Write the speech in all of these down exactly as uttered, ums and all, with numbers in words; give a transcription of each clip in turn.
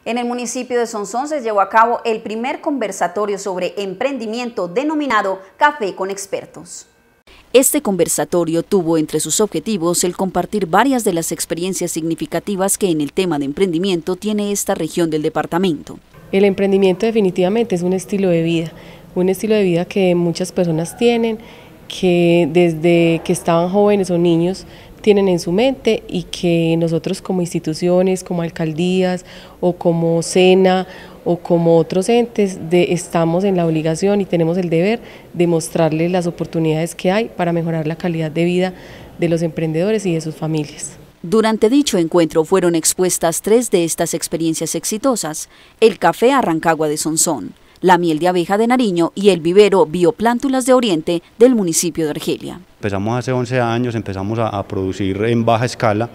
En el municipio de Sonsón se llevó a cabo el primer conversatorio sobre emprendimiento denominado Café con Expertos. Este conversatorio tuvo entre sus objetivos el compartir varias de las experiencias significativas que en el tema de emprendimiento tiene esta región del departamento. El emprendimiento definitivamente es un estilo de vida, un estilo de vida que muchas personas tienen, que desde que estaban jóvenes o niños tienen en su mente y que nosotros como instituciones, como alcaldías o como SENA o como otros entes de, estamos en la obligación y tenemos el deber de mostrarles las oportunidades que hay para mejorar la calidad de vida de los emprendedores y de sus familias. Durante dicho encuentro fueron expuestas tres de estas experiencias exitosas: el café Arrancagua de Sonsón, la miel de abeja de Nariño y el vivero Bioplántulas de Oriente del municipio de Argelia. Empezamos hace once años, empezamos a, a producir en baja escala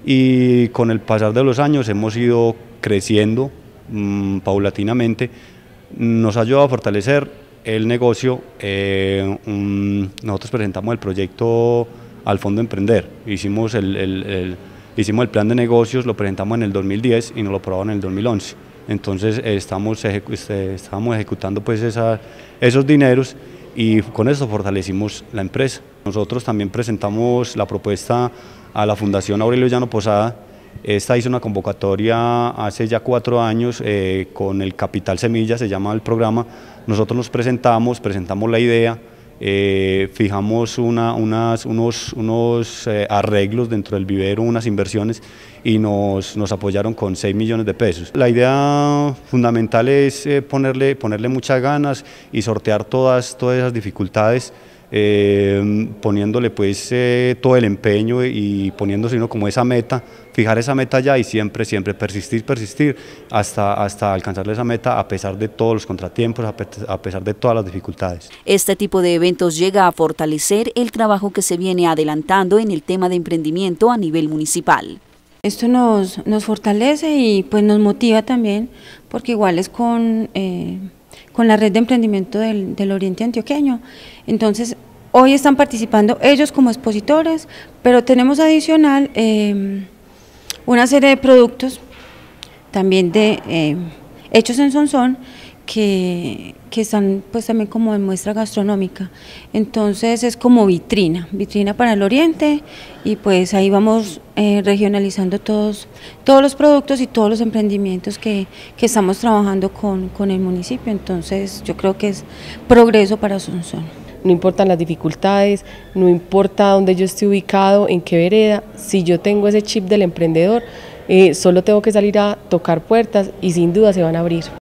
y con el pasar de los años hemos ido creciendo mmm, paulatinamente. Nos ha ayudado a fortalecer el negocio. Eh, um, nosotros presentamos el proyecto al Fondo Emprender, hicimos el, el, el, hicimos el plan de negocios, lo presentamos en el dos mil diez y nos lo aprobaron en el dos mil once. Entonces estamos, ejecu estamos ejecutando pues esa, esos dineros y con eso fortalecimos la empresa. Nosotros también presentamos la propuesta a la Fundación Aurelio Llano Posada. Esta hizo una convocatoria hace ya cuatro años eh, con el Capital Semilla, se llama el programa. Nosotros nos presentamos, presentamos la idea, eh, fijamos una, unas, unos, unos eh, arreglos dentro del vivero, unas inversiones y nos, nos apoyaron con seis millones de pesos. La idea fundamental es eh, ponerle, ponerle muchas ganas y sortear todas, todas esas dificultades, eh, poniéndole pues eh, todo el empeño y poniéndose uno como esa meta, fijar esa meta ya y siempre, siempre persistir, persistir hasta, hasta alcanzar esa meta a pesar de todos los contratiempos, a, pe a pesar de todas las dificultades. Este tipo de eventos llega a fortalecer el trabajo que se viene adelantando en el tema de emprendimiento a nivel municipal. Esto nos, nos fortalece y pues nos motiva también, porque igual es con, eh, con la red de emprendimiento del, del Oriente Antioqueño. Entonces, hoy están participando ellos como expositores, pero tenemos adicional eh, una serie de productos también de, eh, hechos en Sonsón que, que están pues también como en muestra gastronómica. Entonces es como vitrina, vitrina para el Oriente y pues ahí vamos eh, regionalizando todos, todos los productos y todos los emprendimientos que, que estamos trabajando con, con el municipio. Entonces yo creo que es progreso para Sonsón. No importan las dificultades, no importa dónde yo esté ubicado, en qué vereda, si yo tengo ese chip del emprendedor, eh, solo tengo que salir a tocar puertas y sin duda se van a abrir.